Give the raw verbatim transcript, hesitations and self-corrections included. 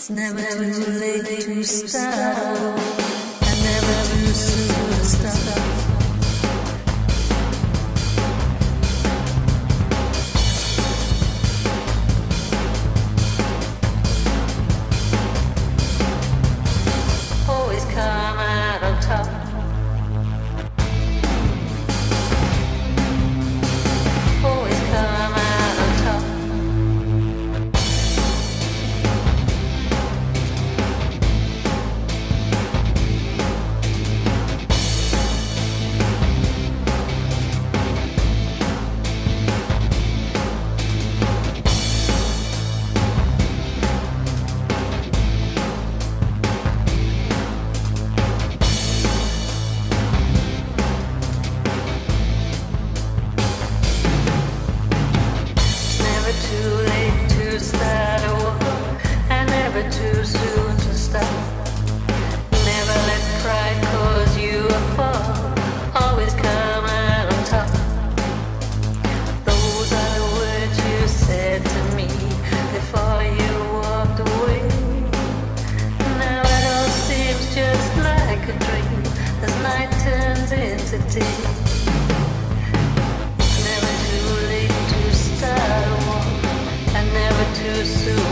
It's never too late to start, and never too soon to stop. Always come out on top. Always come out on top. Too late to start a war, and never too soon to stop. Never let pride cause you a fall. Always come out on top. Those are the words you said to me before you walked away. Now it all seems just like a dream as night turns into day. Never too late to start a war, and never too soon